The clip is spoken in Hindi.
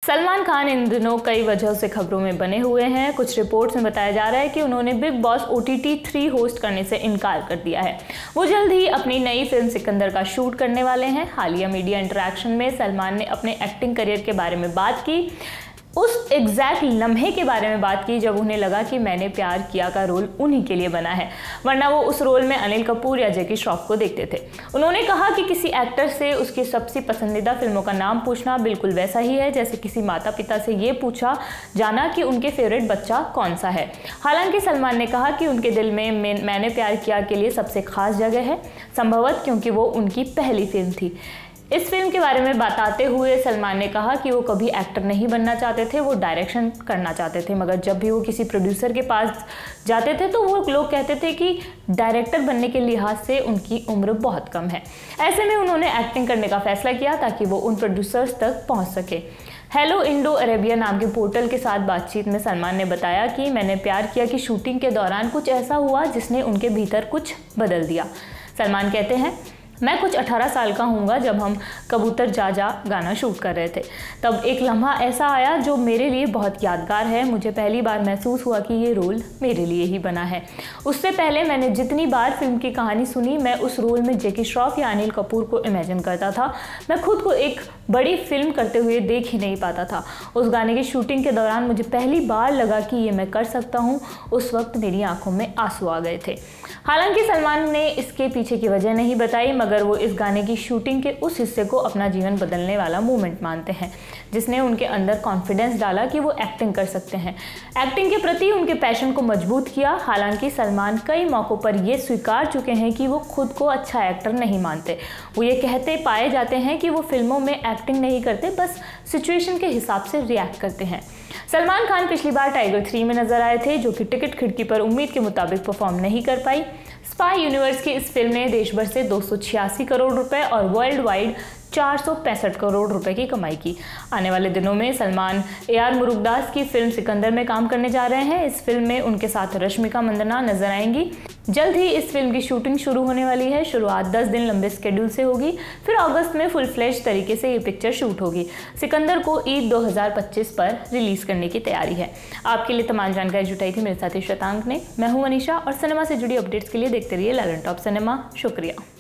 सलमान खान इन दिनों कई वजहों से खबरों में बने हुए हैं। कुछ रिपोर्ट्स में बताया जा रहा है कि उन्होंने बिग बॉस OTT 3 होस्ट करने से इनकार कर दिया है। वो जल्द ही अपनी नई फिल्म सिकंदर का शूट करने वाले हैं। हालिया मीडिया इंटरेक्शन में सलमान ने अपने एक्टिंग करियर के बारे में बात की, उस एग्जैक्ट लम्हे के बारे में बात की जब उन्हें लगा कि मैंने प्यार किया का रोल उन्हीं के लिए बना है, वरना वो उस रोल में अनिल कपूर या जैकी श्रॉफ को देखते थे। उन्होंने कहा कि किसी एक्टर से उसकी सबसे पसंदीदा फिल्मों का नाम पूछना बिल्कुल वैसा ही है जैसे किसी माता पिता से ये पूछा जाना कि उनके फेवरेट बच्चा कौन सा है। हालांकि सलमान ने कहा कि उनके दिल में मैंने प्यार किया के लिए सबसे खास जगह है, संभवतः क्योंकि वो उनकी पहली फिल्म थी। इस फिल्म के बारे में बताते हुए सलमान ने कहा कि वो कभी एक्टर नहीं बनना चाहते थे, वो डायरेक्शन करना चाहते थे, मगर जब भी वो किसी प्रोड्यूसर के पास जाते थे तो वो लोग कहते थे कि डायरेक्टर बनने के लिहाज से उनकी उम्र बहुत कम है। ऐसे में उन्होंने एक्टिंग करने का फैसला किया ताकि वो उन प्रोड्यूसर्स तक पहुँच सके। हेलो इंडो अरेबिया नाम के पोर्टल के साथ बातचीत में सलमान ने बताया कि मैंने प्यार किया कि शूटिंग के दौरान कुछ ऐसा हुआ जिसने उनके भीतर कुछ बदल दिया। सलमान कहते हैं, मैं कुछ 18 साल का हूँगा जब हम कबूतर जा जा गाना शूट कर रहे थे, तब एक लम्हा ऐसा आया जो मेरे लिए बहुत यादगार है। मुझे पहली बार महसूस हुआ कि ये रोल मेरे लिए ही बना है। उससे पहले मैंने जितनी बार फिल्म की कहानी सुनी, मैं उस रोल में जैकी श्रॉफ या अनिल कपूर को इमेजिन करता था। मैं खुद को एक बड़ी फिल्म करते हुए देख ही नहीं पाता था। उस गाने की शूटिंग के दौरान मुझे पहली बार लगा कि ये मैं कर सकता हूँ। उस वक्त मेरी आंखों में आंसू आ गए थे। हालांकि सलमान ने इसके पीछे की वजह नहीं बताई, मगर वो इस गाने की शूटिंग के उस हिस्से को अपना जीवन बदलने वाला मूवमेंट मानते हैं, जिसने उनके अंदर कॉन्फिडेंस डाला कि वो एक्टिंग कर सकते हैं। एक्टिंग के प्रति उनके पैशन को मजबूत किया। हालांकि सलमान कई मौक़ों पर ये स्वीकार चुके हैं कि वो खुद को अच्छा एक्टर नहीं मानते। वो ये कहते पाए जाते हैं कि वो फिल्मों में एक्टिंग नहीं करते, बस सिचुएशन के हिसाब से रिएक्ट करते हैं। सलमान खान पिछली बार टाइगर 3 में नजर आए थे, जो कि टिकट खिड़की पर उम्मीद के मुताबिक परफॉर्म नहीं कर पाई। स्पाई यूनिवर्स की इस फिल्म ने देश भर से 286 करोड़ रुपए और वर्ल्ड वाइड 465 करोड़ रुपए की कमाई की। आने वाले दिनों में सलमान AR मुरुगदास की फिल्म सिकंदर में काम करने जा रहे हैं। इस फिल्म में उनके साथ रश्मिका मंदाना नजर आएंगी। जल्द ही इस फिल्म की शूटिंग शुरू होने वाली है। शुरुआत 10 दिन लंबे स्केड्यूल से होगी, फिर अगस्त में फुल फ्लेश तरीके से ये पिक्चर शूट होगी। सिकंदर को ईद 2025 पर रिलीज करने की तैयारी है। आपके लिए तमाम जानकारी जुटाई थी मेरे साथी शतांक ने। मैं हूं मनीषा और सिनेमा से जुड़ी अपडेट्स के लिए देखते रहिए लालन टॉप सिनेमा। शुक्रिया।